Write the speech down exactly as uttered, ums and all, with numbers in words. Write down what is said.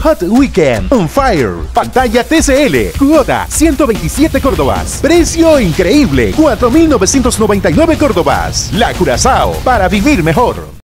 Hot Weekend on Fire. Pantalla T C L. Cuota ciento veintisiete córdobas. Precio increíble. cuatro mil novecientos noventa y nueve córdobas. La Curazao. Para vivir mejor.